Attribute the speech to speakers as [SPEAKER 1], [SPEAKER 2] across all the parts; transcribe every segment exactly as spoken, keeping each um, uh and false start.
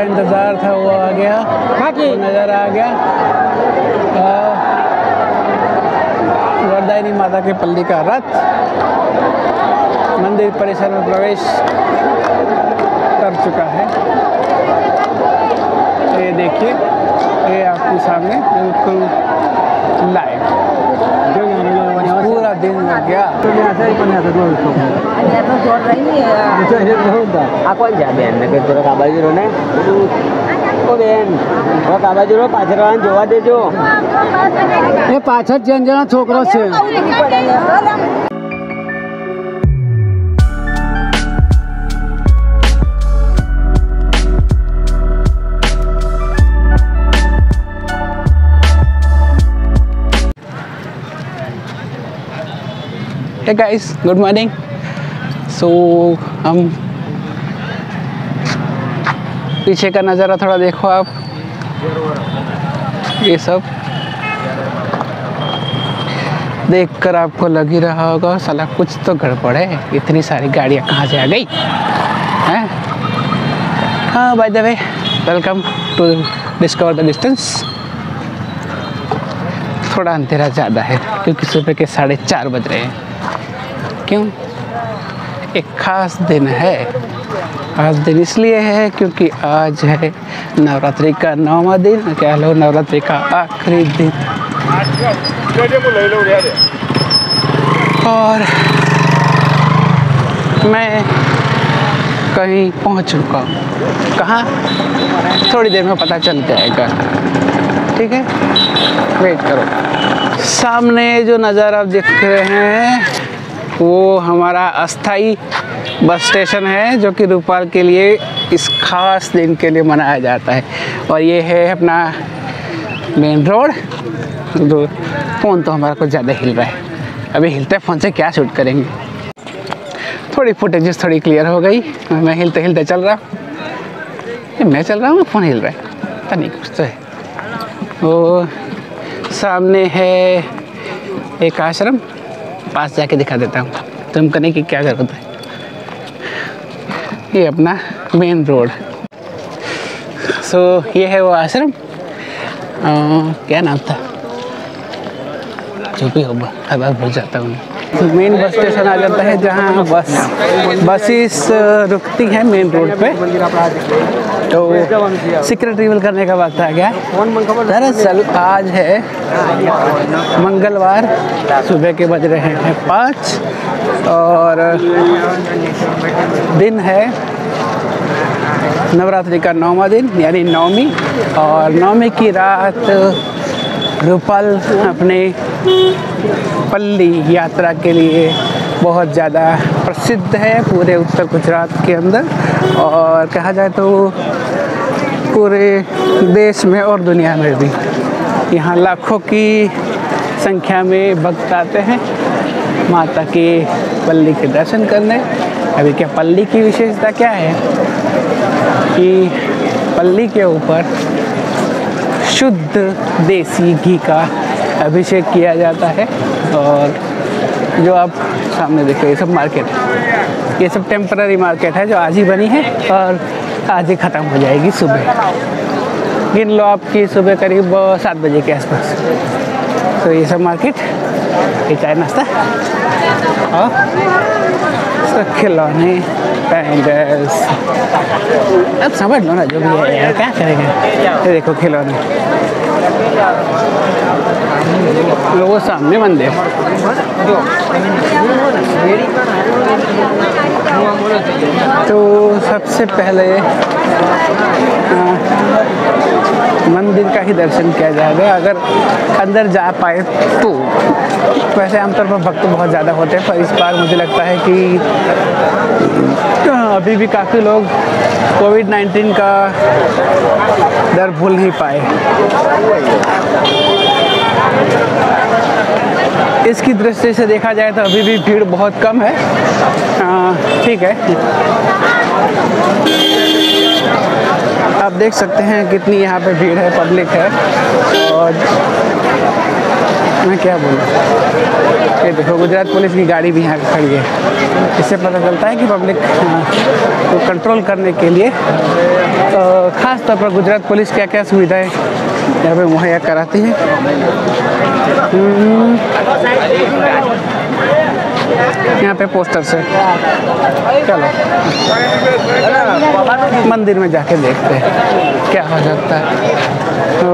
[SPEAKER 1] इंतज़ार था वो आ गया, वो नज़र आ गया। वरदायिनी माता के पल्ली का रथ मंदिर परिसर में प्रवेश कर चुका है। ये देखिए, ये आपके सामने बिल्कुल लाइव। पूरा दिन लग गया।
[SPEAKER 2] Aku aja Ben, nek tur ka baju ne. Oh Ben, ro ka baju ro પાછળ જોવા દેજો.
[SPEAKER 1] એ પાછળ જણ જણા છોકરો છે. Hey guys, good morning. So हम पीछे का नज़ारा थोड़ा देखो आप। ये सब देखकर आपको लग ही रहा होगा साला कुछ तो गड़बड़ है, इतनी सारी गाड़ियाँ कहाँ से आ गई हैं। हाँ by the way, welcome to discover the distance. थोड़ा अंधेरा ज़्यादा है क्योंकि सुबह के साढ़े चार बज रहे हैं। क्यों? एक ख़ास दिन है। ख़ास दिन इसलिए है क्योंकि आज है नवरात्रि का नौवां दिन, कह लो नवरात्रि का आखिरी दिन। और मैं कहीं पहुंच चुका हूँ। कहाँ? थोड़ी देर में पता चल जाएगा, ठीक है, वेट करो। सामने जो नज़ारा आप देख रहे हैं वो हमारा अस्थाई बस स्टेशन है, जो कि रूपाल के लिए इस खास दिन के लिए मनाया जाता है। और ये है अपना मेन रोड। फ़ोन तो हमारा कुछ ज़्यादा हिल रहा है, अभी हिलते फ़ोन से क्या शूट करेंगे। थोड़ी फुटेजेस थोड़ी क्लियर हो गई। मैं हिलते हिलते चल रहा हूँ, मैं चल रहा हूँ, फ़ोन हिल रहा है, पता नहीं कुछ तो है। वो सामने है एक आश्रम, पास जाके दिखा देता हूँ, तुम करने की क्या ज़रूरत है। ये अपना मेन रोड। सो so, ये है वो आश्रम। आ, क्या नाम था, जो भी होगा हर बार भूल जाता हूँ। मेन बस स्टेशन आ जाता है जहाँ बस बसेस रुकती हैं मेन रोड पे। तो सीक्रेट रिवील करने का वक्त आ गया। दरअसल आज है मंगलवार, सुबह के बज रहे हैं पाँच और दिन है नवरात्रि का नौवां दिन यानी नौमी। और नौमी की रात रूपाल अपने पल्ली यात्रा के लिए बहुत ज़्यादा प्रसिद्ध है पूरे उत्तर गुजरात के अंदर, और कहा जाए तो पूरे देश में और दुनिया में भी। यहाँ लाखों की संख्या में भक्त आते हैं माता के पल्ली के दर्शन करने। अभी क्या पल्ली की विशेषता क्या है कि पल्ली के ऊपर शुद्ध देसी घी का अभिषेक किया जाता है। और जो आप सामने देखो ये सब मार्केट है, ये सब टेम्पररी मार्केट है जो आज ही बनी है और आज ही ख़त्म हो जाएगी सुबह। गिन लो आपकी सुबह करीब सात बजे के आसपास। तो ये सब मार्केट, ये चाय नाश्ता और सब खिलौने बैंगल्स, अब समझ लो ना जो भी है यार, क्या करेंगे। ये देखो खिलौने, वो सामने मंदिर। तो सबसे पहले आ, मंदिर का ही दर्शन किया जाएगा अगर अंदर जा पाए तो। वैसे आमतौर पर भक्त बहुत ज़्यादा होते हैं, पर इस बार मुझे लगता है कि अभी भी काफ़ी लोग कोविड नाइन्टीन का डर भूल नहीं पाए। इसकी दृष्टि से देखा जाए तो अभी भी भीड़ बहुत कम है। ठीक है, आप देख सकते हैं कितनी यहाँ पे भीड़ है, पब्लिक है। और मैं क्या बोलूँ, ये देखो गुजरात पुलिस की गाड़ी भी यहाँ खड़ी है। इससे पता चलता है कि पब्लिक को कंट्रोल करने के लिए और ख़ास तौर पर गुजरात पुलिस क्या क्या सुविधाएं यहाँ पे मुहैया कराती है। यहाँ पे पोस्टर्स है। चलो मंदिर में जाके देखते हैं क्या हो सकता है। तो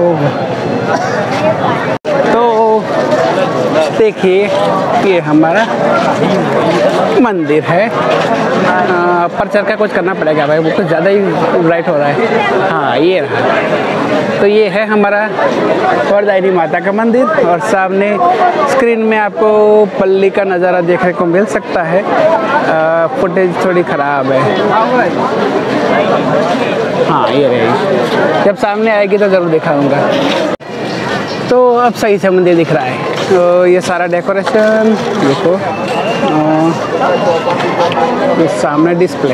[SPEAKER 1] तो देखिए ये हमारा मंदिर है। आ, पर चढ़ कर कुछ करना पड़ेगा भाई, वो कुछ ज़्यादा ही ब्राइट हो रहा है। हाँ ये रहा। तो ये है हमारा वरदायिनी माता का मंदिर और सामने स्क्रीन में आपको पल्ली का नज़ारा देखने को मिल सकता है। आ, फुटेज थोड़ी ख़राब है। हाँ ये रहेगी, जब सामने आएगी तो ज़रूर दिखाऊंगा। तो अब सही से मंदिर दिख रहा है। तो ये सारा डेकोरेशन देखो, ये सामने डिस्प्ले।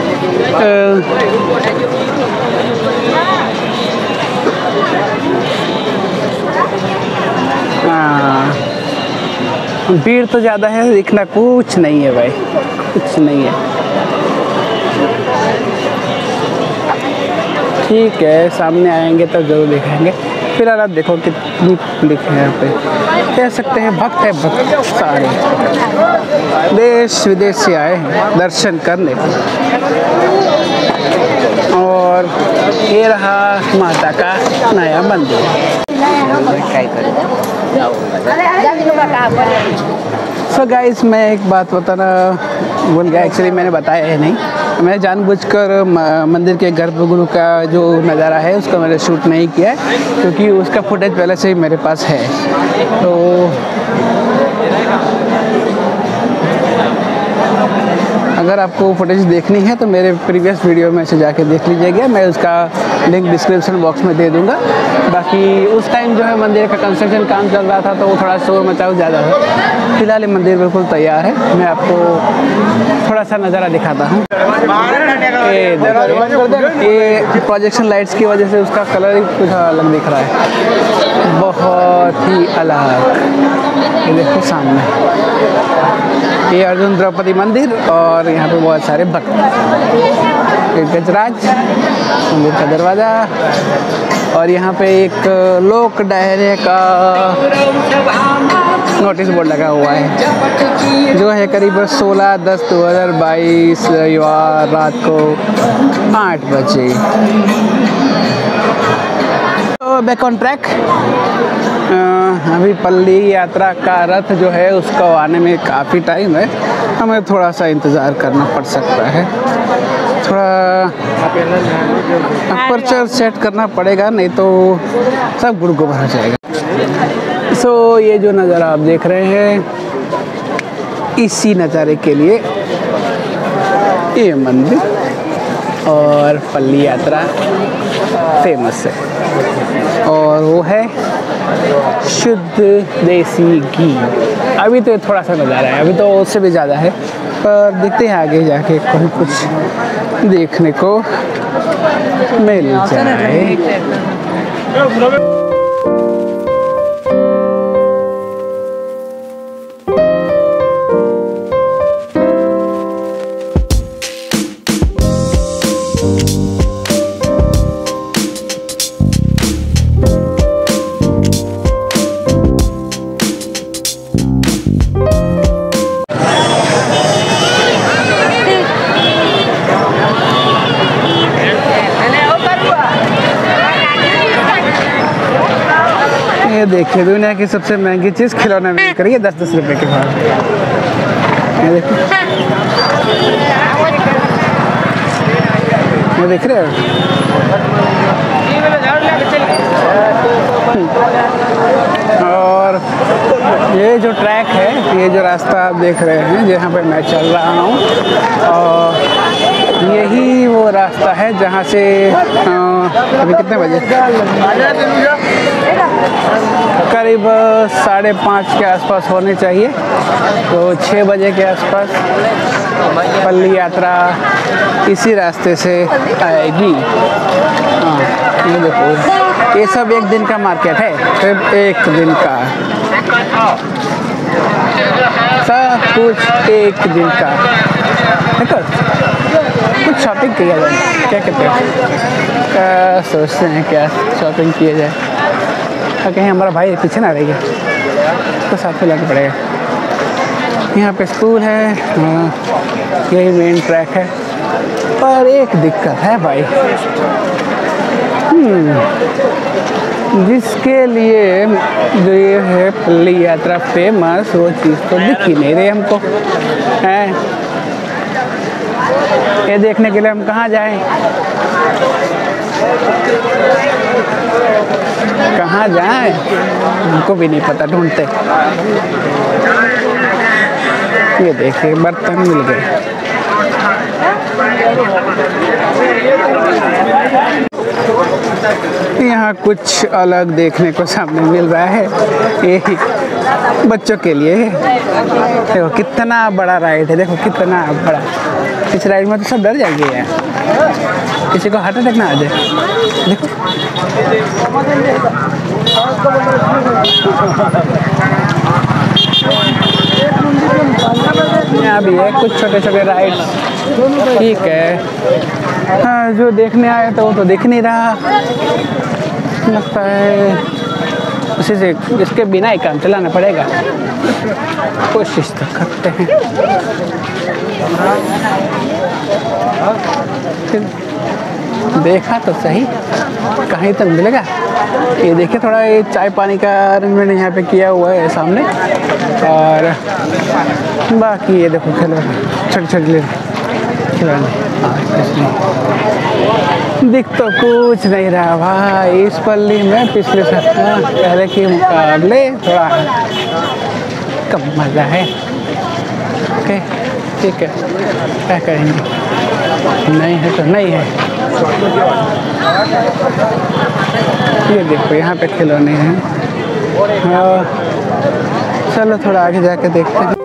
[SPEAKER 1] हाँ भीड़ तो ज़्यादा है, दिखना कुछ नहीं है भाई, कुछ नहीं है। ठीक है, सामने आएंगे तो ज़रूर दिखाएंगे। फिलहाल आप देखो कितनी पब्लिक है यहाँ पे, कह सकते हैं भक्त है भक्त सारे, देश विदेश से आए हैं दर्शन करने। और ये रहा माता का नया मंदिर। सो so गाइस, मैं एक बात बताना भूल गया, एक्चुअली मैंने बताया है नहीं। मैं जानबूझकर मंदिर के गर्भगृह का जो नज़ारा है उसका मैंने शूट नहीं किया है, क्योंकि उसका फुटेज पहले से ही मेरे पास है। तो अगर आपको फुटेज देखनी है तो मेरे प्रीवियस वीडियो में से जाके देख लीजिएगा, मैं उसका लिंक डिस्क्रिप्शन बॉक्स में दे दूंगा। बाकी उस टाइम जो है मंदिर का कंस्ट्रक्शन काम चल रहा था तो वो थोड़ा शोर मचाओ ज़्यादा है। फिलहाल ये मंदिर बिल्कुल तैयार है, मैं आपको थोड़ा सा नज़ारा दिखाता हूँ। ये ये प्रोजेक्शन लाइट्स की वजह से उसका कलर ही कुछ अलग दिख रहा है, बहुत ही अलग। ये देखो सामने ये अर्जुन द्रौपदी मंदिर और यहाँ पे बहुत सारे भक्त। एक गजराज मंदिर का दरवाज़ा और यहाँ पे एक लोक डायरे का नोटिस बोर्ड लगा हुआ है, जो है करीब सोलह दस दो हज़ार बाईस रविवार रात को आठ बजे। तो बैक ऑन ट्रैक। अभी पल्ली यात्रा का रथ जो है उसको आने में काफ़ी टाइम है, हमें थोड़ा सा इंतज़ार करना पड़ सकता है। थोड़ा अपर्चर सेट करना पड़ेगा, नहीं तो सब गुड़ गोबर हो जाएगा। सो so, ये जो नज़ारा आप देख रहे हैं, इसी नज़ारे के लिए ये मंदिर और पल्ली यात्रा फेमस है। और वो है शुद्ध देसी घी। अभी तो थोड़ा सा नज़ारा है, अभी तो उससे भी ज़्यादा है, पर देखते हैं आगे जाके कोई कुछ देखने को मिल जाए। देखिए दुनिया की सबसे महंगी चीज़ खिलौना मिल करी है दस दस रुपए के भाव। ये देखिए, ये देख रहे हो। और ये जो ट्रैक है, ये जो रास्ता आप देख रहे हैं जहाँ पे मैं चल रहा हूँ, और यही वो रास्ता है जहाँ से अभी कितने बजे, करीब साढ़े पाँच के आसपास होने चाहिए, तो छः बजे के आसपास पल्ली यात्रा इसी रास्ते से आएगी। हाँ ये देखो, ये सब एक दिन का मार्केट है, सिर्फ एक दिन का, सब कुछ एक दिन का। देखो कुछ शॉपिंग किया जाए, क्या कहते हैं। आ, सोचते हैं क्या शॉपिंग किया जाए, और कहीं हमारा भाई पीछे ना रह गया तो साथ में लाना पड़ेगा। यहाँ पे स्कूल है, हाँ, यही मेन ट्रैक है। पर एक दिक्कत है भाई, जिसके लिए जो ये है पल्ली यात्रा फेमस, वो चीज़ तो दिख ही नहीं रही हमको है। ये देखने के लिए हम कहाँ जाएं, कहाँ जाएं हमको भी नहीं पता, ढूंढते। ये देखिए बर्तन मिल गए। यहाँ कुछ अलग देखने को सामने मिल रहा है, ये बच्चों के लिए है। देखो कितना बड़ा राइड है, देखो कितना बड़ा। इस राइड में तो सब डर जाएंगे यार, किसी को हार्ट अटैक ना आ जाए। देखो यहाँ भी है कुछ छोटे छोटे राइड, ठीक है। हाँ, जो देखने आए तो वो तो दिख नहीं रहा, लगता है उसी से इसके बिना ही काम चलाना पड़ेगा। कोशिश तो करते हैं। देखा तो सही, कहीं तक मिलेगा। ये देखिए थोड़ा ये चाय पानी का अरेंजमेंट यहाँ पे किया हुआ है सामने, और बाकी ये देखो खिलौने, छोटे छोटे खिलौने। दिख तो कुछ नहीं रहा भाई इस पल्ली में, पिछले सप्ताह पहले के मुकाबले थोड़ा कम मज़ा है। ओके ठीक है, क्या करेंगे, नहीं है तो नहीं है। ये देखो यहाँ पे खिलौने हैं। हाँ, चलो थोड़ा आगे जाके देखते हैं।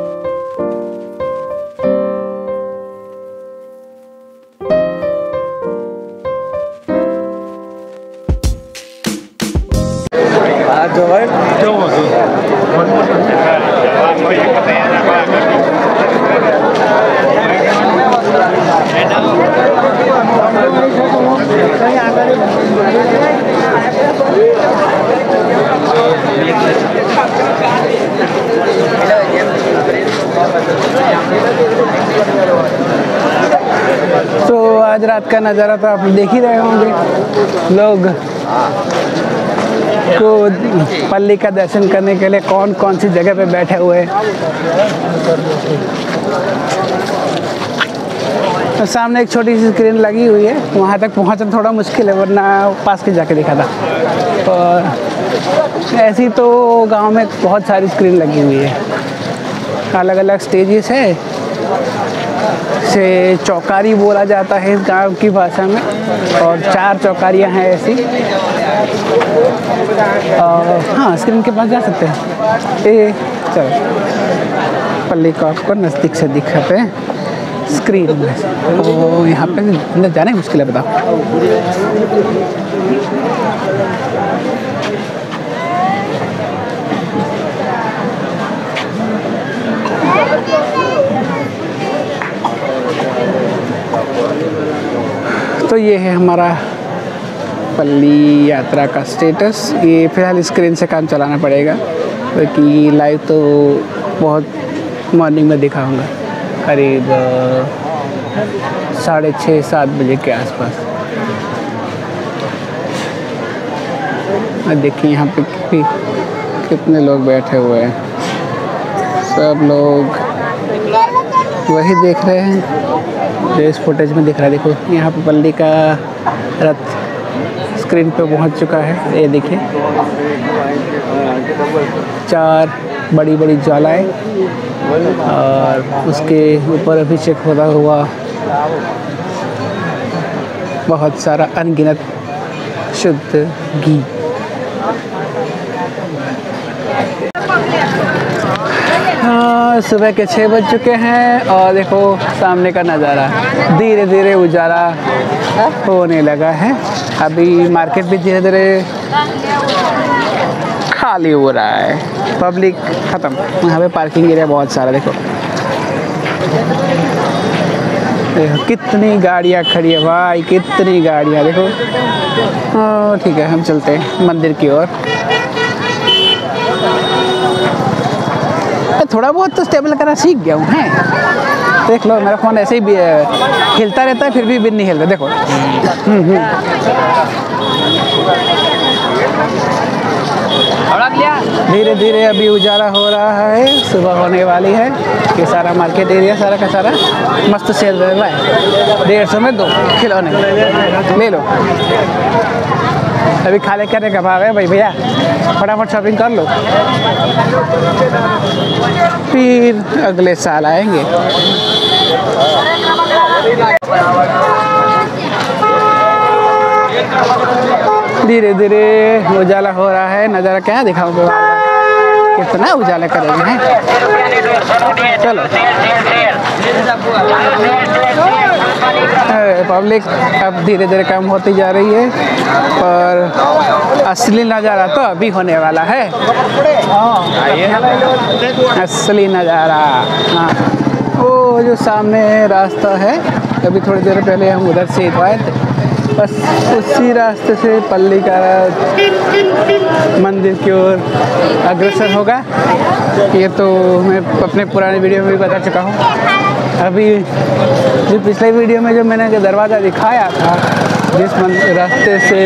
[SPEAKER 1] तो आज रात का नज़ारा तो आप देख ही रहे होंगे, लोग को पल्ली का दर्शन करने के लिए कौन कौन सी जगह पे बैठे हुए हैं। तो सामने एक छोटी सी स्क्रीन लगी हुई है, वहाँ तक पहुँचना थोड़ा मुश्किल है, वरना पास के जाके देखा था। और ऐसी तो गांव में बहुत सारी स्क्रीन लगी हुई है, अलग अलग स्टेजेस है। से चौकारी बोला जाता है इस गांव की भाषा में, और चार चौकारियां हैं ऐसी। और हाँ, स्क्रीन के पास जा सकते हैं। ए चलो पल्ली को आपको नज़दीक से दिखाते हैं स्क्रीन में। तो यहाँ पे अंदर जाने मुश्किल है, बताओ। तो ये है हमारा पल्ली यात्रा का स्टेटस। ये फिलहाल स्क्रीन से काम चलाना पड़ेगा, क्योंकि लाइव तो बहुत मॉर्निंग में दिखाऊंगा, करीब साढ़े छः सात बजे के आसपास। देखिए यहाँ पे कि, कितने लोग बैठे हुए हैं, सब लोग वही देख रहे हैं जो इस फुटेज में दिख रहा है। देखो यहाँ पे पल्ली का रथ स्क्रीन पे पहुँच चुका है। ये देखिए चार बड़ी बड़ी ज्वालाएं, और उसके ऊपर अभिषेक होता हुआ बहुत सारा अनगिनत शुद्ध घी। हाँ, सुबह के छः बज चुके हैं, और देखो सामने का नज़ारा धीरे धीरे उजाला होने लगा है। अभी मार्केट भी धीरे धीरे खाली हो रहा है, पब्लिक ख़त्म। यहाँ पे पार्किंग एरिया बहुत सारा, देखो देखो कितनी गाड़ियाँ खड़ी है भाई, कितनी गाड़ियाँ देखो। हाँ ठीक है, हम चलते हैं मंदिर की ओर। थोड़ा बहुत तो स्टेबल करना सीख गया हूँ है। देख लो मेरा फ़ोन ऐसे ही भी हिलता रहता है, फिर भी बिन नहीं हिल रहा देखो। हम्म हम्म। धीरे धीरे अभी उजाला हो रहा है, सुबह होने वाली है। ये सारा मार्केट एरिया सारा का सारा मस्त सेल रहा है। डेढ़ सौ में दो खिलौने ले लो। अभी खाने करने का भाव है भाई भैया, फटाफट शॉपिंग कर लो, फिर अगले साल आएंगे। धीरे धीरे उजाला हो रहा है। नज़ारा क्या दिखाऊंगा, कितना उजाला करेंगे हैं। चलो पब्लिक अब धीरे धीरे कम होती जा रही है, और असली नज़ारा तो अभी होने वाला है। असली नज़ारा हाँ, वो जो सामने रास्ता है, अभी थोड़ी देर पहले हम उधर से आए थे, बस उसी रास्ते से पल्ली का मंदिर की ओर अग्रसर होगा। ये तो मैं अपने पुराने वीडियो में भी बता चुका हूँ। अभी जो पिछले वीडियो में जो मैंने जो दरवाज़ा दिखाया था, जिस रास्ते से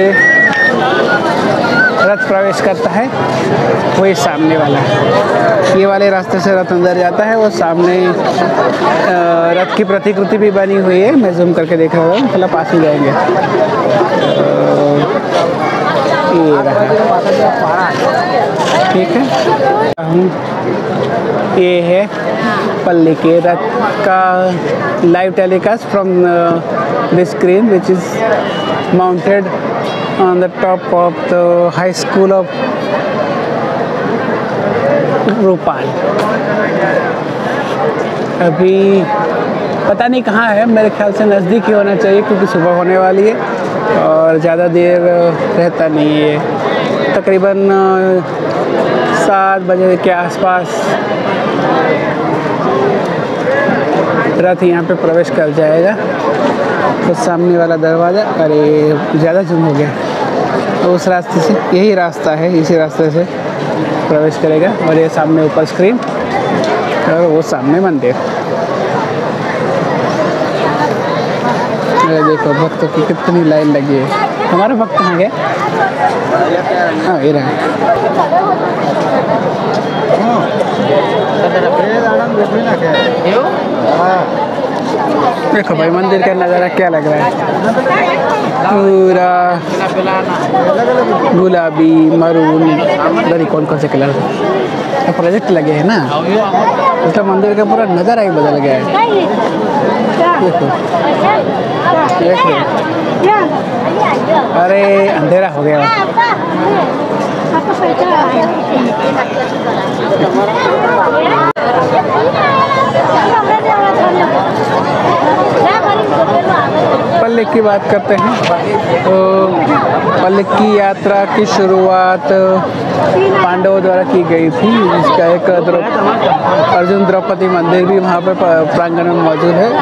[SPEAKER 1] रथ प्रवेश करता है, वही सामने वाला है। ये वाले रास्ते से रथ अंदर जाता है, वो सामने रथ की प्रतिकृति भी बनी हुई है। मैं जूम करके देख रहा हूँ, थोड़ा पास में जाएंगे। ये रहा, ठीक है। ये है पल्ली के रथ का live telecast from the screen which is mounted on the top of the high school of Rupal. अभी पता नहीं कहाँ है, मेरे ख्याल से नज़दीक ही होना चाहिए, क्योंकि सुबह होने वाली है और ज़्यादा देर रहता नहीं है। तकरीबन सात बजे के आसपास रथ यहाँ पे प्रवेश कर जाएगा। तो सामने वाला दरवाज़ा, अरे ज़्यादा जूम हो गया, तो उस रास्ते से, यही रास्ता है, इसी रास्ते से प्रवेश करेगा। और ये सामने ऊपर स्क्रीन और वो सामने मंदिर। अरे देखो भक्तों की कितनी लाइन लगी है। हमारे भक्त कहाँ गए? हाँ ये रहा। देखो भाई मंदिर का नज़ारा क्या लग रहा है, पूरा गुलाबी मरून, इधर कौन कौन से कलर का प्रोजेक्ट लगे हैं ना, मतलब मंदिर का पूरा नज़ारा ही बदल गया है। देखो देखो, अरे अंधेरा हो गया। पल्लिक की बात करते हैं तो पल्लिक की यात्रा की शुरुआत पांडवों द्वारा की गई थी, जिसका एक अर्जुन द्रौपदी मंदिर भी वहाँ पर प्रांगण में मौजूद है।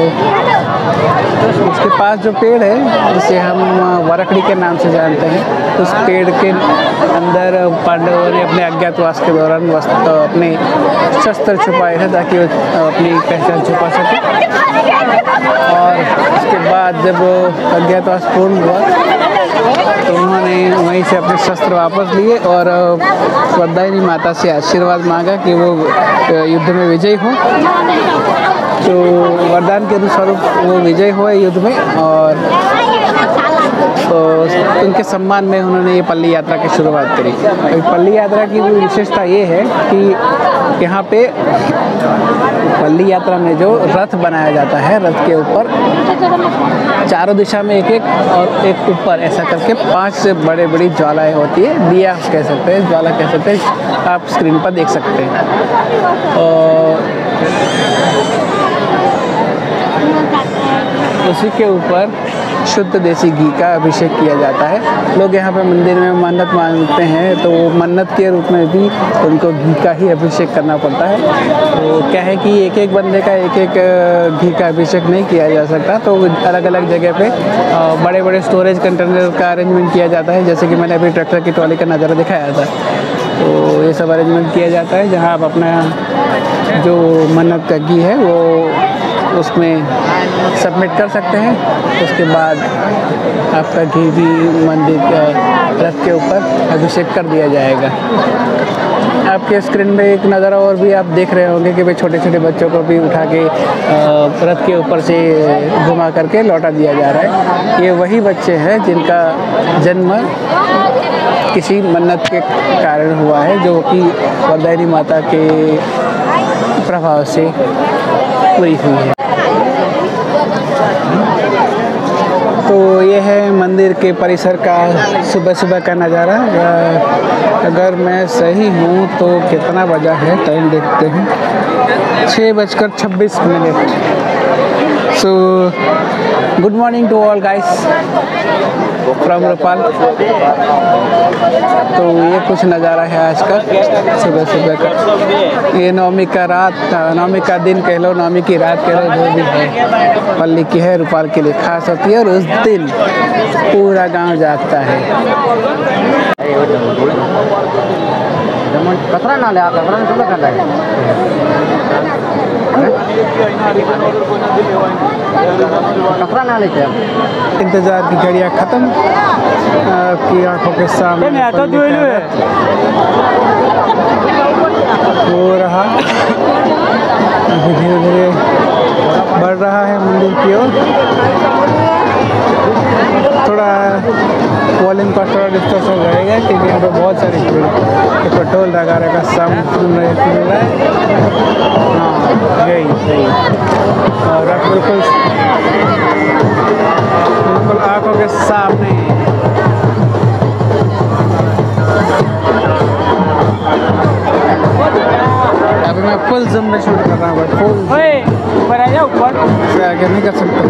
[SPEAKER 1] तो उसके पास जो पेड़ है, जिसे हम वरकड़ी के नाम से जानते हैं, उस पेड़ के अंदर पांडवों ने अपने अज्ञातवास के दौरान वस्त्र अपने शस्त्र छुपाए थे, ताकि वो अपनी पहचान छुपा सके। और उसके बाद जब अज्ञातवास पूर्ण हुआ तो उन्होंने वहीं से अपने शस्त्र वापस लिए और वरदायिनी माता से आशीर्वाद मांगा कि वो युद्ध में विजयी हो। तो वरदान के अनुसार वो विजय हुए युद्ध में, और तो उनके सम्मान में उन्होंने ये पल्ली यात्रा की शुरुआत करी। तो पल्ली यात्रा की विशेषता ये है कि यहाँ पे पल्ली यात्रा में जो रथ बनाया जाता है, रथ के ऊपर चारों दिशा में एक एक और एक ऊपर ऐसा करके पांच से बड़े बड़ी ज्वालाएं होती है, दिया कह सकते हैं, ज्वाला कह सकते हैं, आप स्क्रीन पर देख सकते हैं। और उसी के ऊपर शुद्ध देसी घी का अभिषेक किया जाता है। लोग यहाँ पे मंदिर में मन्नत मांगते हैं तो मन्नत के रूप में भी उनको घी का ही अभिषेक करना पड़ता है। तो क्या है कि एक एक बंदे का एक एक घी का अभिषेक नहीं किया जा सकता, तो अलग अलग जगह पे बड़े बड़े स्टोरेज कंटेनर का अरेंजमेंट किया जाता है। जैसे कि मैंने अभी ट्रैक्टर की ट्रॉली का नज़ारा दिखाया था, तो ये सब अरेंजमेंट किया जाता है जहाँ आप अपना जो मन्नत का घी है वो उसमें सबमिट कर सकते हैं। उसके बाद आपका घी भी मंदिर के रथ के ऊपर अभिषेक कर दिया जाएगा। आपके स्क्रीन में एक नज़ारा और भी आप देख रहे होंगे कि भाई छोटे छोटे बच्चों को भी उठा के रथ के ऊपर से घुमा करके लौटा दिया जा रहा है। ये वही बच्चे हैं जिनका जन्म किसी मन्नत के कारण हुआ है, जो कि वरदायनी माता के प्रभाव से पूरी हुई है। तो ये है मंदिर के परिसर का सुबह सुबह का नज़ारा। अगर मैं सही हूँ तो कितना बजा है, टाइम देखते हैं, छः बजकर छब्बीस minute. So good morning to all guys from Rupal. तो ये कुछ नज़ारा है आज का सुबह सुबह का। ये नवमी का रात, नवमी का दिन कह लो, नवमी की रात कह लो, जो भी है पल्ली की है, रूपाल के लिए खास होती है। और उस दिन पूरा गांव जागता है।
[SPEAKER 2] कचरा ना ले, कचरा में सुबह कर रहा कचरा ना लेते।
[SPEAKER 1] इंतज़ार की घड़ियाँ ख़त्म, आपकी आंखों के सामने हो रहा, अभी धीरे धीरे बढ़ रहा है मंदिर की ओर। थोड़ा वॉल्यूम का थोड़ा डिस्टर्शन रहेगा क्योंकि यहाँ पे बहुत सारी पेट्रोल वगैरह का साउंड सुन रहा है। हाँ यही सही। और बिल्कुल बिल्कुल आँखों के सामने। अभी मैं फुल जूम में शूट कर रहा हूँ, फुल ऊपर आ जाओ, ऊपर से आगे नहीं कर सकते।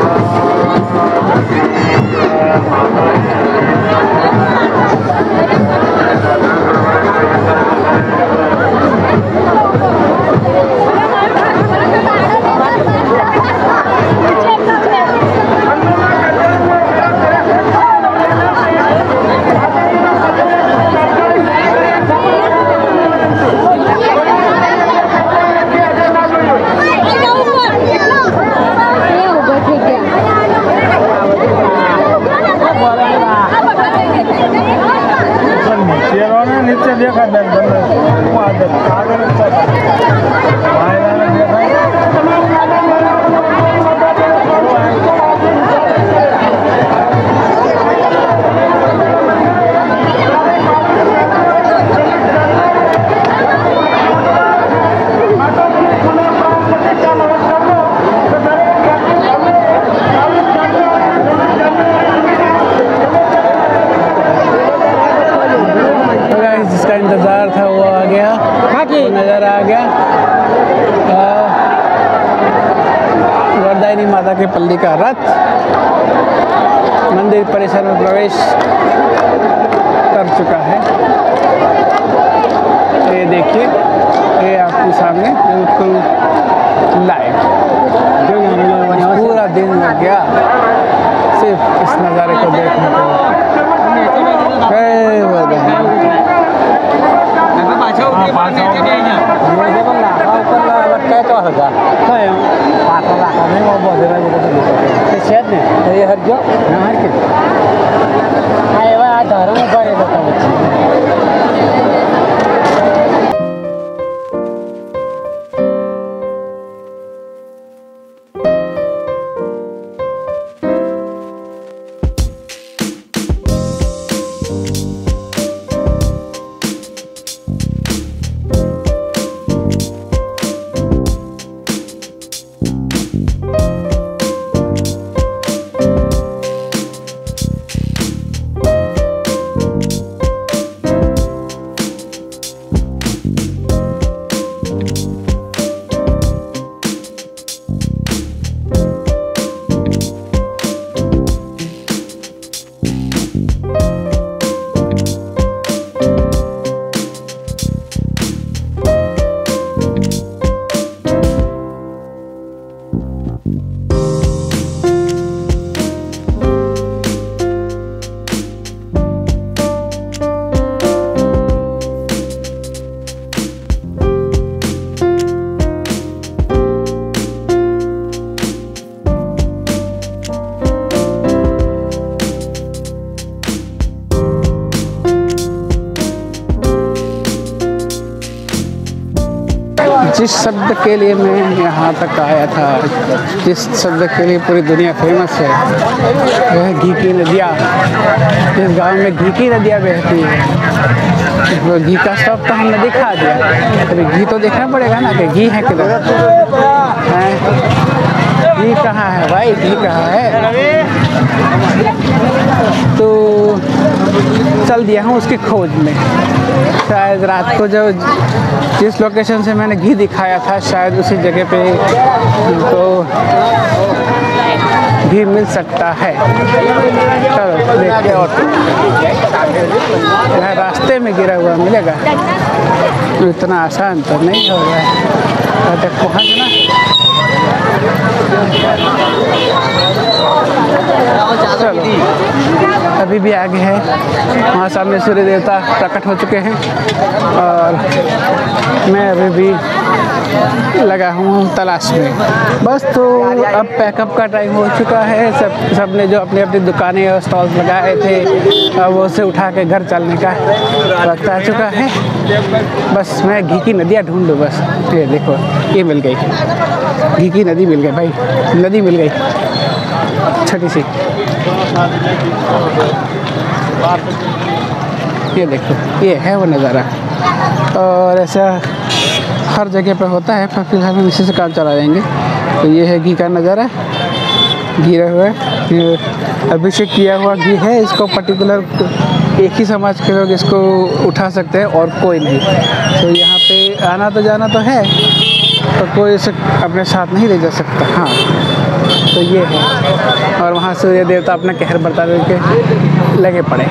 [SPEAKER 1] इंतज़ार था वो आ गया, नज़र आ गया। वरदायनी माता के पल्ली का रथ मंदिर परिसर में प्रवेश कर चुका है। ये देखिए, ये आपके सामने बिल्कुल लाइव। पूरा दिन लग गया सिर्फ इस नज़ारे को देखने को। जिस शब्द के लिए मैं यहाँ तक आया था, जिस शब्द के लिए पूरी दुनिया फेमस है, वह घी की नदियाँ। जिस गांव में घी की नदियाँ बहती है, वो घी का स्टॉक तो हमने दिखा दिया, अभी घी तो देखना पड़ेगा ना कि घी है किधर है। घी कहाँ है भाई, घी कहाँ है? तो चल दिया हूँ उसकी खोज में। शायद रात को जो जिस लोकेशन से मैंने घी दिखाया था, शायद उसी जगह पे तो घी मिल सकता है। चलो देखते हैं। और यहाँ रास्ते में गिरा हुआ मिलेगा, इतना आसान तो नहीं होगा वहाँ तक पहुँचना। चलो अभी भी आगे है, वहाँ सामने सूर्य देवता प्रकट हो चुके हैं और मैं अभी भी लगा हूँ तलाश में। बस तो अब पैकअप का टाइम हो चुका है। सब सब ने जो अपनी अपनी दुकानें और स्टॉल्स लगाए थे, अब वो से उठा के घर चलने का वक्त आ चुका है। बस मैं घी की नदियाँ ढूंढूँ बस। ये देखो, ये मिल गई, घी की नदी मिल गई भाई, नदी मिल गई छोटी सी। ये देखो, ये है वो नज़ारा। और ऐसा हर जगह पे होता है, पर फिलहाल हम इसी से काम चला जाएंगे। तो ये है घी का नज़ारा, गिरा हुआ है, अभिषेक किया हुआ घी है। इसको पर्टिकुलर एक ही समाज के लोग इसको उठा सकते हैं और कोई नहीं। तो यहाँ पे आना तो जाना तो है, तो कोई इसे अपने साथ नहीं ले जा सकता। हाँ, तो ये है। और वहाँ सूर्य देवता अपना कहर बरता के लगे पड़े।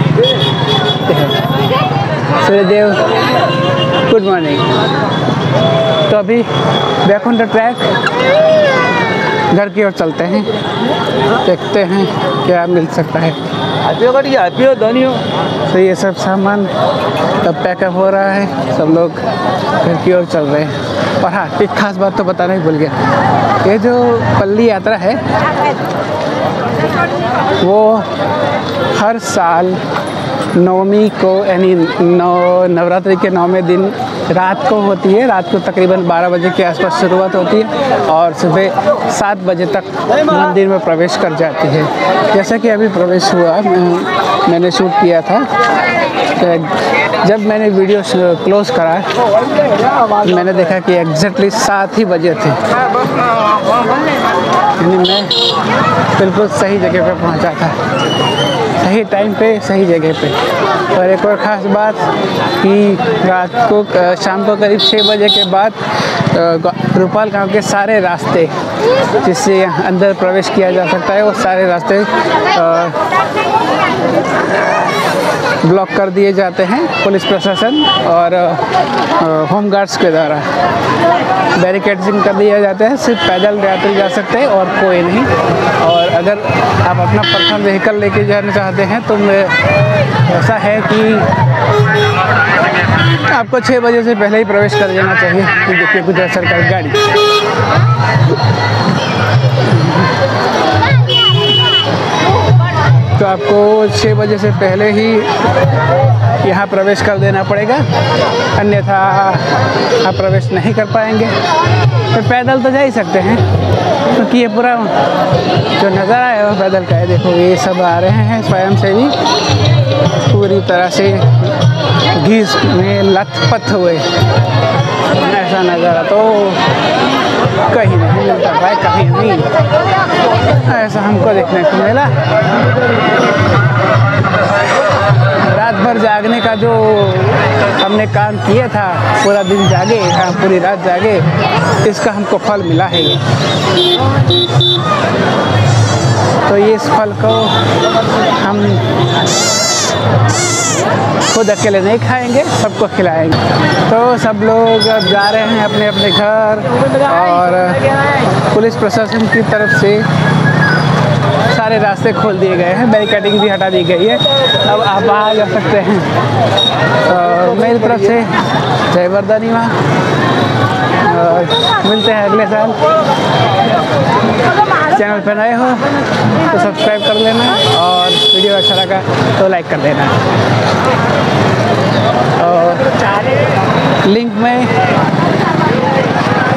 [SPEAKER 1] Surya Dev good morning. तो अभी बैकुंठ ट्रैक घर की ओर चलते हैं, देखते हैं क्या मिल सकता है। तो ये सब सामान अब पैकअप हो रहा है, सब लोग घर की ओर चल रहे हैं। और हाँ, एक खास बात तो बताना ही भूल गया, ये जो पल्ली यात्रा है वो हर साल नवमी को, यानी नौ नवरात्रि के नौवें दिन रात को होती है। रात को तकरीबन बारह बजे के आसपास शुरुआत होती है और सुबह सात बजे तक मंदिर में प्रवेश कर जाती है। जैसा कि अभी प्रवेश हुआ, मैंने शूट किया था। जब मैंने वीडियो क्लोज करा, मैंने देखा कि एग्जैक्टली सात ही बजे थे, यानी मैं बिल्कुल सही जगह पे पहुंचा था, सही टाइम पे सही जगह पे। और एक और ख़ास बात कि रात को शाम को करीब छः बजे के बाद रूपाल गांव के सारे रास्ते जिससे अंदर प्रवेश किया जा सकता है, वो सारे रास्ते ब्लॉक कर दिए जाते हैं पुलिस प्रशासन और होम गार्ड्स के द्वारा। बैरिकेडिंग कर दिया जाता है, सिर्फ पैदल यात्री जा सकते हैं और कोई नहीं। और अगर आप अपना पर्सनल व्हीकल लेके जाना चाहते हैं तो ऐसा है कि आपको छः बजे से पहले ही प्रवेश कर देना चाहिए। कि देखिए गुजरात सरकारी गाड़ी, तो आपको छः बजे से पहले ही यहाँ प्रवेश कर देना पड़ेगा, अन्यथा आप प्रवेश नहीं कर पाएंगे। तो पैदल तो जा ही सकते हैं, क्योंकि ये पूरा जो नज़ारा है वो पैदल का है। देखो ये सब आ रहे हैं स्वयंसेवी, पूरी तरह से घी में लथपथ हुए। ऐसा नज़ारा तो कहीं नहीं मिलता भाई, कहीं नहीं ऐसा हमको देखने को मिला। रात भर जागने का जो हमने काम किया था, पूरा दिन जागे, हाँ पूरी रात जागे, इसका हमको फल मिला है ये। तो ये इस फल को हम खुद अकेले नहीं खाएंगे, सबको खिलाएंगे। तो सब लोग अब जा रहे हैं अपने अपने घर, और पुलिस प्रशासन की तरफ से सारे रास्ते खोल दिए गए हैं, बैरिकेडिंग भी हटा दी गई है, अब आप आ जा सकते हैं। तो मेरी तरफ से जय वरदानी माँ, और मिलते हैं अगले साल। चैनल पर नए हो तो सब्सक्राइब कर लेना, और वीडियो अच्छा लगा तो लाइक कर देना। और लिंक में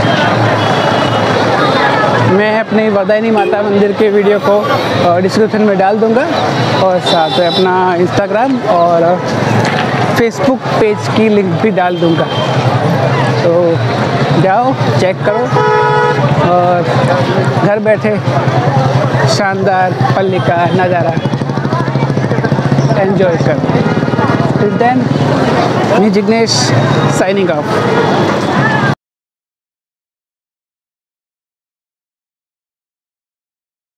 [SPEAKER 1] मैं अपनी वरदायनी माता मंदिर के वीडियो को डिस्क्रिप्शन में डाल दूंगा और साथ में अपना इंस्टाग्राम और फेसबुक पेज की लिंक भी डाल दूंगा। तो जाओ, चेक करो और घर बैठे शानदार पल्ली का नज़ारा एंजॉय करो। Till then, me Jignesh signing of.